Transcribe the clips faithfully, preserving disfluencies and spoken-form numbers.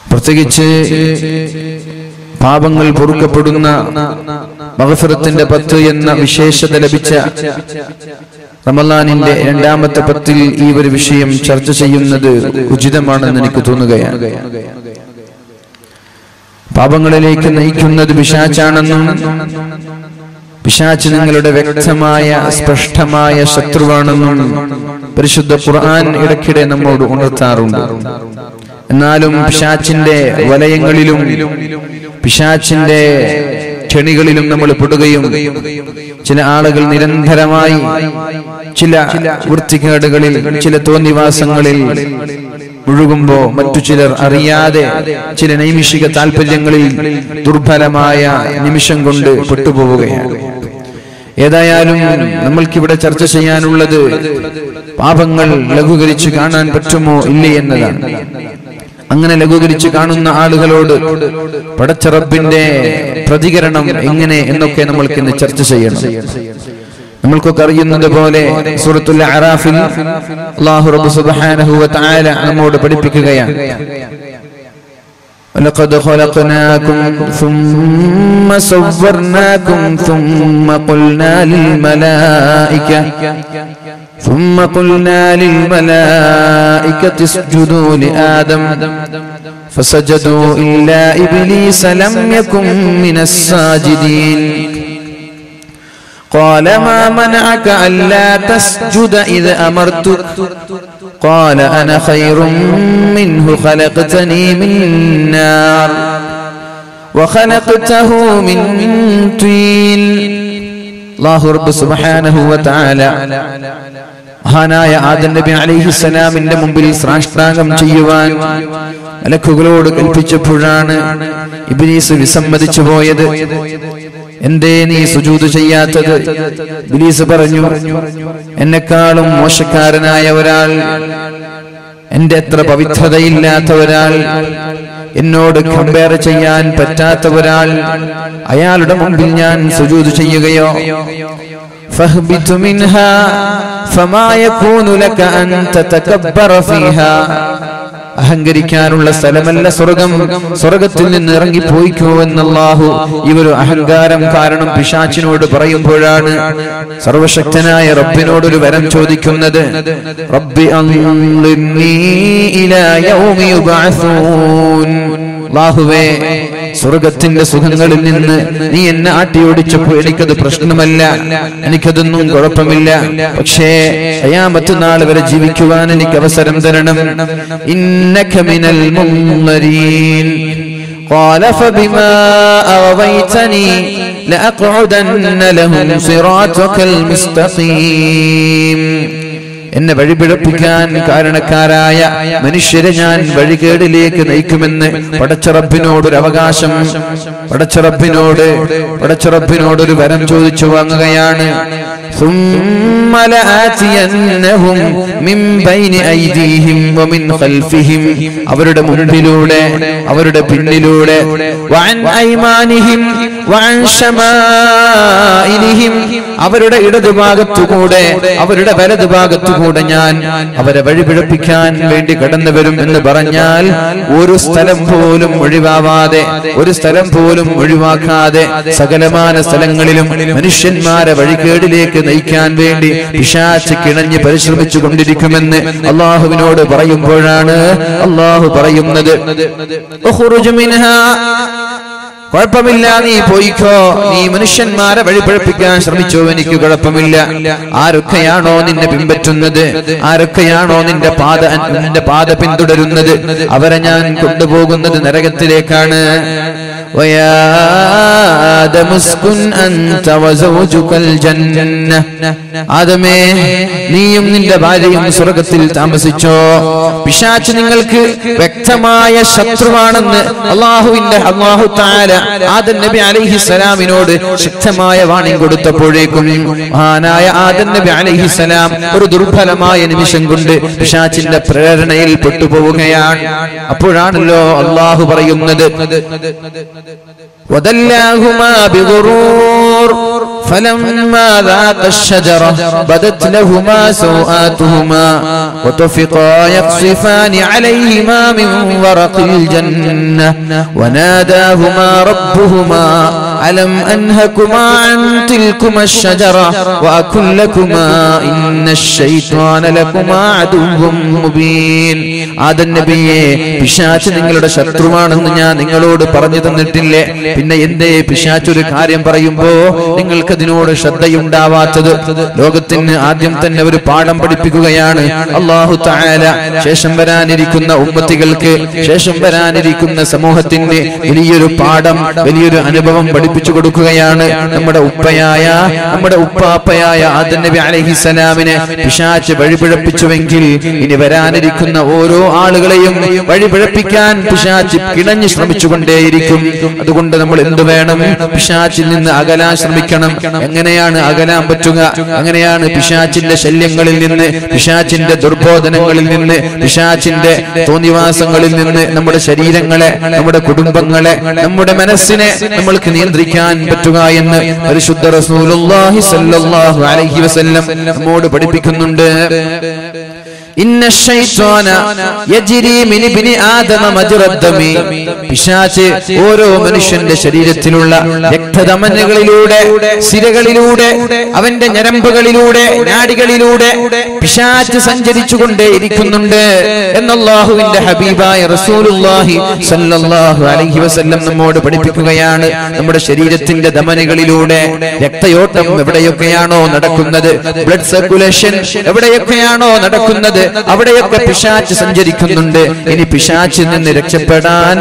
പ്രത്യേകിച്ച് പാപങ്ങൾ പൊറുക്കപ്പെടുന്ന മഗ്ഫിറത്തിന്റെ പത്ത് എന്ന വിശേഷത ലഭിച്ച റമളാനിന്റെ രണ്ടാമത്തെ പത്തിൽ ഈ ഒരു വിഷയം ചർച്ച ചെയ്യുന്നത് ഉചിതമാണെന്ന് എനിക്ക് തോന്നുകയാണ്. പാപങ്ങളിലേക്ക് നയിക്കുന്നത് പിശാചാണെന്നും പിശാച് നിങ്ങളുടെ വ്യക്തമായ സ്പഷ്ടമായ ശത്രുവാണെന്നും പരിശുദ്ധ ഖുർആൻ ഇടയ്ക്കിടെ നമ്മോട് ഉണർത്താറുണ്ട്. എന്നാലും പിശാചിന്റെ വലയങ്ങളിലും പിശാചിന്റെ കെണികളിലും നമ്മൾ പെടുകയും ചില ആളുകൾ നിരന്തരമായി ചില വൃത്തികേടുകളിൽ ചില തോന്നിവാസങ്ങളിൽ മുഴുകുമ്പോ മറ്റു ചിലർ അറിയാതെ ചില നൈമിഷിക താല്പര്യങ്ങളിൽ ദുർബലമായ നിമിഷം കൊണ്ട് പെട്ടുപോവുകയാണ്. ഏതായാലും നമ്മൾക്കിവിടെ ചർച്ച ചെയ്യാനുള്ളത് പാപങ്ങൾ ലഘൂകരിച്ച് കാണാൻ പറ്റുമോ ഇല്ലേ എന്നതാണ്. അങ്ങനെ ലഘൂകരിച്ച് കാണുന്ന ആളുകളോട് പടച്ച റബ്ബിന്റെ പ്രതികരണം എങ്ങനെ എന്നൊക്കെ നമ്മൾക്ക് ഇന്ന് ചർച്ച ചെയ്യണം. നമ്മൾക്കൊക്കെ അറിയുന്നത് പോലെ സൂറത്തുൽ അറാഫിൽ അല്ലാഹു റബ്ബ് സുബ്ഹാനഹു വ തആല നമ്മോട് പഠിപ്പിക്കുകയാണ്. وَلَقَدْ خَلَقْنَاكُمْ ثُمَّ صَوَّرْنَاكُمْ ثُمَّ قُلْنَا لِلْمَلَائِكَةِ ثُمَّ قُلْنَا لِلْمَلَائِكَةِ اسْجُدُوا لِآدَمَ فَسَجَدُوا إِلَّا إِبْلِيسَ لَمْ يَكُنْ مِنَ السَّاجِدِينَ قال ما منعك ألا تسجد إذ أمرتك قال أنا خير منه خلقتني من نار وخلقته من طين الله رب سبحانه وتعالى മഹാനായ ആദം നബി അലൈഹിസ്സലാമിന്റെ മുമ്പിൽ സാഷ്ടാംഗം ചെയ്യുവാൻ മലക്കുകളോട് കൽപ്പിച്ചപ്പോഴാണ് ഇബ്ലീസ് വിസമ്മതിച്ചു പോയത്. എന്തേ നീ സുജൂദ് ചെയ്യാത്തത്? ഇബ്ലീസ് പറഞ്ഞു, എന്നെക്കാളും മോശക്കാരനായ ഒരാൾ, എന്റെ അത്ര പവിത്രതയില്ലാത്ത ഒരാൾ, എന്നോട് കമ്പയർ ചെയ്യാൻ പറ്റാത്ത ഒരാൾ, അയാളുടെ മുമ്പിൽ ഞാൻ സുജൂദ് ചെയ്യുകയോ? فاهبط منها فما يكون لك أن تتكبر فيها അഹങ്കരിക്കാനുള്ള സ്ഥലമല്ല സ്വർഗം, സ്വർഗത്തിൽ നിന്ന് ഇറങ്ങിപ്പോയിക്കോ എന്ന് അല്ലാഹു ഈ ഒരു അഹങ്കാരം കാരണം പിശാചിനോട് പറയുമ്പോഴാണ് സർവശക്തനായ റബ്ബിനോട് ഒരു വരം ചോദിക്കുന്നത്. റബ്ബി അൻളിർനീ ഇലാ യൗമി യുബഅസൂൻ, അല്ലാഹുവേ സ്വർഗത്തിന്റെ സുഖങ്ങളിൽ നിന്ന് നീ എന്നെ ആട്ടിയോടിച്ചപ്പോൾ എനിക്കത് പ്രശ്നമല്ല, എനിക്കതൊന്നും കുഴപ്പമില്ല. പക്ഷേ ഖിയാമത്ത് നാൾ വരെ ജീവിക്കുവാൻ എനിക്ക് അവസരം തരണം. ഇന്നക മിനൽ മുൻദരീൻ ഖാല ഫബിമാ അവൈതനി ലഅഖഉദന്ന ലഹും സിറാതകൽ മുസ്തഖീം. എന്നെ വഴിപിഴപ്പിക്കാൻ കാരണക്കാരായ മനുഷ്യരെ ഞാൻ വഴികേടിലേക്ക് നയിക്കുമെന്ന് പടച്ചറബിനോടൊരു അവകാശം, പടച്ചറബിനോട് പടച്ചറബിനോടൊരു വരം ചോദിച്ചു വാങ്ങുകയാണ്. ثم لآتينهم من بين أيديهم ومن خلفهم, അവരുടെ മുൻപിലൂടെ അവരുടെ പിന്നിലൂടെ, وعن أيمانهم وعن شمائلهم, അവരുടെ ഇടതുഭാഗത്തുകൂടെ അവരുടെ വലതുഭാഗത്തുകൂടെ ഞാൻ അവരെ വഴിപിഴപ്പിക്കാൻ വേണ്ടി കടന്നു വരും എന്ന് പറഞ്ഞാൽ ഒരു സ്ഥലം പോലും ഒഴിവാവാതെ, ഒരു സ്ഥലം പോലും ഒഴിവാക്കാതെ സകലമാന സ്ഥലങ്ങളിലും മനുഷ്യന്മാരെ വഴികേടിലേക്ക് നയിക്കാൻ വേണ്ടി പിശാച് കിണഞ്ഞ് പരിശ്രമിച്ചു കൊണ്ടിരിക്കുമെന്ന് അല്ലാഹുവിനോട് പറയുമ്പോഴാണ് അല്ലാഹു പറയുന്നത്, ഉഖ്റുജ് മിൻഹാ, കുഴപ്പമില്ല, നീ പോയിക്കോ, നീ മനുഷ്യന്മാരെ വഴിപഴപ്പിക്കാൻ ശ്രമിച്ചോ, എനിക്ക് കുഴപ്പമില്ല. ആരൊക്കെയാണോ നിന്നെ പിൻപറ്റുന്നത്, ആരൊക്കെയാണോ നിന്റെ പാത നിന്റെ പാത പിന്തുടരുന്നത്, അവരെ ഞാൻ കൊണ്ടുപോകുന്നത് നരകത്തിലേക്കാണ്. ويا آدم اسكن أنت وزوجك الجنة, ആദമേ നീയും നിന്റെ ഭാര്യയും സ്വർഗ്ഗത്തിൽ താമസിച്ചോ. പിശാച് നിങ്ങൾക്ക് വ്യക്തമായ ശത്രുവാണെന്ന് അല്ലാഹുവിന്റെ അല്ലാഹു തആല ആദം നബി അലൈഹിസ്സലാമിനോട് ശക്തമായ വാണിംഗ് കൊടുത്തപ്പോഴേക്കും മഹാനായ ആദം നബി അലൈഹിസ്സലാം ഒരു ദുർബലമായ നിമിഷം കൊണ്ട് പിശാചിന്റെ പ്രേരണയിൽ പെട്ടുപോവുകയാണ്. അപ്പോഴാണല്ലോ അല്ലാഹു പറയുന്നത്, വദല്ലാഹുമാ ബിഗുറൂർ فلما ذاقا الشجرة بدت لهما سوآتهما وطفقا يقصفان عليهما من ورق الجنة وناداهما ربهما ألم أنهكما عن تلكما الشجرة وأكن لكما إن الشيطان لكما عدو مبين. ആദം നബിയെ, പിശാച് നിങ്ങളുടെ ശത്രുവാണെന്ന് ഞാൻ നിങ്ങളോട് പറഞ്ഞു തന്നിട്ടില്ലേ? പിന്നെ എന്തേ പിശാച് ഒരു കാര്യം പറയുമ്പോ നിങ്ങൾക്ക് അതിനോട് ശ്രദ്ധയുണ്ടാവാത്തത്? ലോകത്തിന് ആദ്യം തന്നെ ഒരു പാഠം പഠിപ്പിക്കുകയാണ് അല്ലാഹു തആല. ശേഷം വരാനിരിക്കുന്ന ഉമ്മത്തികൾക്ക്, ശേഷം വരാനിരിക്കുന്ന സമൂഹത്തിന് വലിയൊരു പാഠം, വലിയൊരു അനുഭവം പഠിപ്പിച്ചു കൊടുക്കുകയാണ്. നമ്മുടെ ഉപ്പയായ, നമ്മുടെ ഉപ്പാപ്പയായ ആദം നബി അലൈഹിസ്സലാമിനെ പിശാച് വഴിപിഴപ്പിച്ചുവെങ്കിൽ ഇനി വരാനിരിക്കുന്ന ഓരോ ആളുകളെയും വഴിപിഴപ്പിക്കാൻ പിശാച് കിണഞ്ഞു ശ്രമിച്ചുകൊണ്ടേയിരിക്കും. അതുകൊണ്ട് നമ്മൾ എന്ത് വേണം? പിശാചിൽ നിന്ന് അകലാൻ ശ്രമിക്കണം. എങ്ങനെയാണ് അകലാൻ പറ്റുക? എങ്ങനെയാണ് പിശാചിന്റെ ശല്യങ്ങളിൽ നിന്ന്, പിശാചിന്റെ ദുർബോധനങ്ങളിൽ നിന്ന്, പിശാചിന്റെ തോന്നിവാസങ്ങളിൽ നിന്ന് നമ്മുടെ ശരീരങ്ങളെ, നമ്മുടെ കുടുംബങ്ങളെ, നമ്മുടെ മനസ്സിനെ നമ്മൾക്ക് നിയന്ത്രിക്കാൻ പറ്റുക എന്ന് പരിശുദ്ധ റസൂലുള്ളാഹി സ്വല്ലല്ലാഹു അലൈഹി വസല്ലം നമ്മോട് പഠിപ്പിക്കുന്നുണ്ട്. ഇന്ന ശൈത്വാന യജ്രി മിൻ ഇബ്നി ആദമ മജ്റദ്ദമി. പിശാച് ഓരോ മനുഷ്യന്റെ ശരീരത്തിലുള്ള രക്തധമനികളിലൂടെ, സിരകളിലൂടെ, അവന്റെ ഞരമ്പുകളിലൂടെ, നാഡികളിലൂടെ പിശാച് സഞ്ചരിച്ചുകൊണ്ടേ ഇരിക്കുന്നുണ്ട് എന്ന് അല്ലാഹുവിന്റെ ഹബീബായ റസൂലുള്ളാഹി സ്വല്ലല്ലാഹു അലൈഹി വസല്ലം നമ്മോട് പഠിപ്പിക്കുകയാണ്. നമ്മുടെ ശരീരത്തിന്റെ ധമനികളിലൂടെ രക്തയോട്ടം എവിടെയൊക്കെയാണോ നടക്കുന്നത്, ബ്ലഡ് സർക്കുലേഷൻ എവിടെയൊക്കെയാണോ നടക്കുന്നത്, അവിടെയൊക്കെ പിശാച് സഞ്ചരിക്കുന്നുണ്ട്. ഇനി പിശാചിൽ നിന്ന് രക്ഷപ്പെടാൻ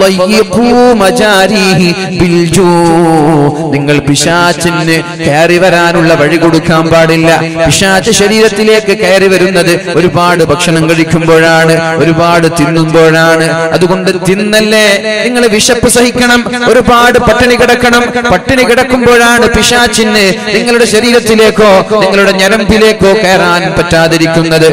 നിങ്ങൾ പിശാചിന് കയറി വരാനുള്ള വഴി കൊടുക്കാൻ പാടില്ല. പിശാച് ശരീരത്തിലേക്ക് കയറി വരുന്നത് ഒരുപാട് ഭക്ഷണം കഴിക്കുമ്പോഴാണ്, ഒരുപാട് തിന്നുമ്പോഴാണ്. അതുകൊണ്ട് തിന്നല്ലേ, നിങ്ങൾ വിശപ്പ് സഹിക്കണം, ഒരുപാട് പട്ടിണി കിടക്കണം. പട്ടിണി കിടക്കുമ്പോഴാണ് പിശാചിന് നിങ്ങളുടെ ശരീരത്തിലേക്കോ നിങ്ങളുടെ ഞരമ്പിലേക്കോ കയറാൻ പറ്റാതിരിക്കുന്നത്.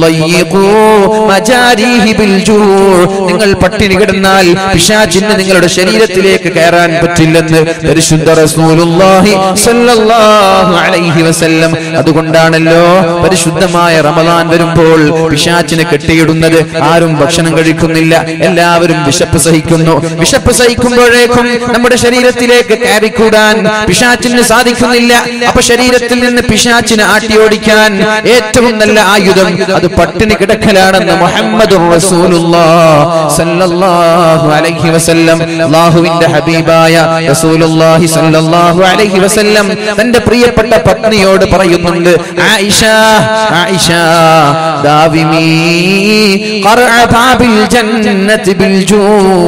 നിങ്ങൾ പട്ടിണി കിടന്നാൽ പിശാചിന് നിങ്ങളുടെ ശരീരത്തിലേക്ക് കയറാൻ പറ്റില്ലെന്ന് പരിശുദ്ധ റസൂലുള്ളാഹി സ്വല്ലല്ലാഹു അലൈഹി വസല്ലം. അതുകൊണ്ടാണല്ലോ പരിശുദ്ധമായ റമദാൻ വരുമ്പോൾ പിശാചിനെ കെട്ടിയിടുന്നത്. ആരും ഭക്ഷണം കഴിക്കുന്നില്ല, എല്ലാവരും വിശപ്പ് സഹിക്കുന്നു. വിശപ്പ് സഹിക്കുമ്പോഴേക്കും നമ്മുടെ ശരീരത്തിലേക്ക് കയറിക്കൂടാൻ പിശാചിന് സാധിക്കുന്നില്ല. അപ്പൊ ശരീരത്തിൽ നിന്ന് പിശാചിനെ ആട്ടിയോടിക്കാൻ ഏറ്റവും നല്ല ആയുധം അത് പട്ടിണി കിടക്കലാണെന്ന് മുഹമ്മദുർ റസൂലുള്ളാഹി സ്വല്ലല്ലാഹു അലൈഹി വസല്ലം, അല്ലാഹുവിന്റെ ഹബീബായ റസൂലുള്ളാഹി സ്വല്ലല്ലാഹു അലൈഹി വസല്ലം തന്റെ പ്രിയപ്പെട്ട പത്നിയോട് പറയുന്നുണ്ട്. ആയിഷ, ആയിഷ ദാവിമി ഖർഅ ബാബിൽ ജന്നതി ബിൽ ജൂ,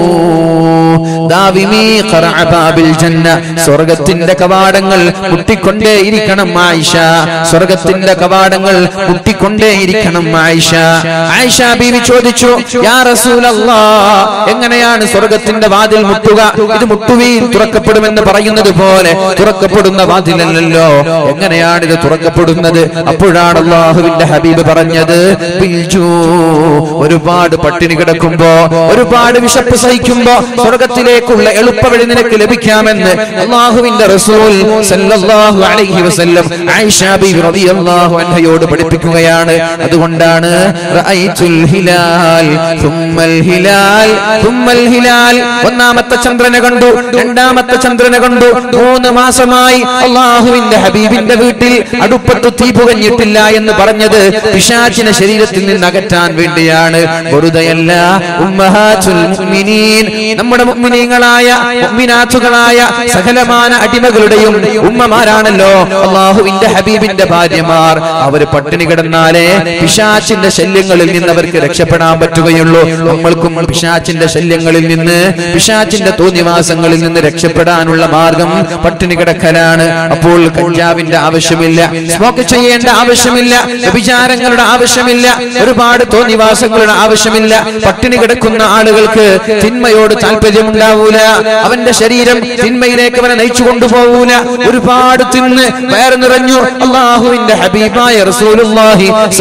ദാവിമി ഖർഅ ബാബിൽ ജന്ന, സ്വർഗ്ഗത്തിന്റെ കവാടങ്ങൾ മുട്ടിക്കൊണ്ടേയിരിക്കണം ആയിഷ, സ്വർഗ്ഗത്തിന്റെ കവാടങ്ങൾ മുട്ടിക്കൊണ്ടേയിരിക്കണം ആയിഷ. ആയിഷ ബീവി ചോദിച്ചു, യാ റസൂലല്ലാഹ്, എങ്ങനെയാണ് സ്വർഗ്ഗത്തിന്റെ വാതിൽ മുട്ടുക? ഇത് മുട്ടുവീൻ തുറക്കപ്പെടുമെന്ന് പറയുന്നത് പോലെ തുറക്കപ്പെടുന്ന വാതിലല്ലല്ലോ, എങ്ങനെയാണ് ഇത് തുറക്കപ്പെടുന്നത്? അപ്പോഴാണ് അല്ലാഹുവിന്റെ ഹബീബ് പറഞ്ഞത്, ഒരുപാട് പട്ടിണി കിടക്കുമ്പോ, ഒരുപാട് വിശപ്പ് സഹിക്കുമ്പോ സ്വർഗ്ഗത്തിലേക്കുള്ള എളുപ്പവഴി നിനക്ക് ലഭിക്കാമെന്ന് അല്ലാഹുവിന്റെ റസൂൽ സല്ലല്ലാഹു അലൈഹി വസല്ലം ആയിഷ ബീവി റളിയല്ലാഹു അൻഹയോട് പഠിപ്പിക്കുകയാണ്. അതുകൊണ്ടാണ് റഅയ്തുൽ ഹിലാൽ തുമ്മൽ ഹിലാൽ തുമ്മൽ ഹിലാൽ, ഒന്നാമത്തെ ചന്ദ്രനെ കണ്ടു, രണ്ടാമത്തെ ചന്ദ്രനെ കണ്ടു. മൂന്ന് മാസമായി അല്ലാഹുവിന്റെ ഹബീബിന്റെ വീട്ടിൽ അടുപ്പത്ത് തീ പുകഞ്ഞിട്ടില്ല എന്ന് പറഞ്ഞത് പിശാചിനെ ശരീരത്തിൽ നിന്ന് അകറ്റാൻ വേണ്ടിയാണ്, വെറുതെയല്ല. ഉമ്മഹാത്തുൽ മുഅ്മിനീൻ, നമ്മുടെ മുഅ്മിനീങ്ങളായ മുഅ്മിനാത്തുകളായ സകലമാന അടിമകളുടെയും ഉമ്മമാരാണല്ലോ അല്ലാഹുവിന്റെ ഹബീബിന്റെ ഭാര്യമാർ. അവർ പട്ടിണി കിടന്നാലേ പിശാചിന്റെ ശല്യങ്ങളിൽ നിന്ന് അവർക്ക് രക്ഷപ്പെടാൻ പറ്റുകയുള്ളൂ. നമ്മൾക്കും പിശാചിന്റെ ശല്യങ്ങളിൽ നിന്ന്, പിശാചിന്റെ തോന്നിവാസങ്ങളിൽ നിന്ന് രക്ഷപ്പെടാനുള്ള മാർഗം പട്ടിണി കിടക്കലാണ്. അപ്പോൾ കഞ്ചാവിന്റെ ആവശ്യമില്ല, സ്മോക്ക് ചെയ്യേണ്ട ആവശ്യമില്ല, വ്യഭിചാരങ്ങളുടെ ആവശ്യമില്ല, ഒരുപാട് തോന്നിവാസങ്ങളുടെ ആവശ്യമില്ല. പട്ടിണി കിടക്കുന്ന ആളുകൾക്ക് തിന്മയോട് താല്പര്യമുണ്ടാവൂല, അവന്റെ ശരീരം തിന്മയിലേക്ക് അവനെ നയിച്ചു കൊണ്ടുപോകൂല. ഒരുപാട് തിന്ന് വയറ് നിറഞ്ഞു അല്ലാഹുവിന്റെ ഹബീബായ റസൂലുള്ളാഹി സ്വല്ലല്ലാഹു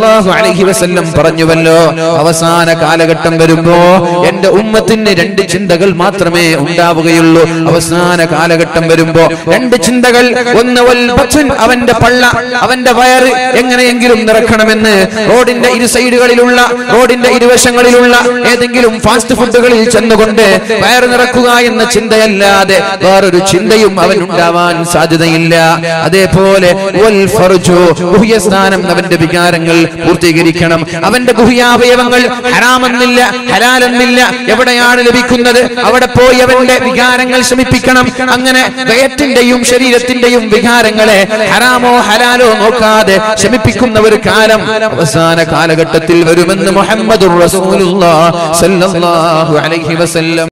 സല്ലല്ലാഹു അലൈഹി വസല്ലം പറഞ്ഞുവല്ലോ, അവസാന കാലഘട്ടം വരുമ്പോ എന്റെ ഉമ്മത്തിന് രണ്ട് ചിന്തകൾ മാത്രമേ ഉണ്ടാവുകയുള്ളൂ. അവസാന കാലഘട്ടം വരുമ്പോ രണ്ട് ചിന്തകൾ. ഒന്ന് വൽ ബത്ൻ, അവന്റെ പള്ള, അവന്റെ വയറ് എങ്ങനെയെങ്കിലും നിറക്കണമെന്ന് റോഡിന്റെ ഇരു സൈഡുകളിലുള്ള റോഡിന്റെ ഇരുവശങ്ങളിലുള്ള ഏതെങ്കിലും ഫാസ്റ്റ് ഫുഡുകളിൽ ചെന്നുകൊണ്ട് വയറ് നിറക്കുക എന്ന ചിന്തയല്ലാതെ വേറൊരു ചിന്തയും അവൻ ഉണ്ടാവാൻ സാധ്യതയില്ല. അതേപോലെ വൽ ഫർജു, ഗുഹ്യസ്ഥാനം, അവന്റെ വികാരങ്ങൾ പൂർത്തീകരിക്കണം. അവന്റെ ഗുഹ്യാവയവങ്ങൾ ഹറാമെന്നില്ല, ഹലാലെന്നില്ല, എവിടെയാണ് ലഭിക്കുന്നത് അവിടെ പോയി അവന്റെ വികാരങ്ങൾ ശമിപ്പിക്കണം. അങ്ങനെ വയറ്റിന്റെയും ശരീരത്തിന്റെയും വികാരങ്ങളെ ഹറാമോ ഹലാലോ നോക്കാതെ ശമിപ്പിക്കുന്ന ഒരു കാലം അവസാന കാലഘട്ടത്തിൽ വരുമെന്ന് മുഹമ്മദുർ റസൂലുള്ളാഹി സ്വല്ലല്ലാഹു അലൈഹി വസല്ലം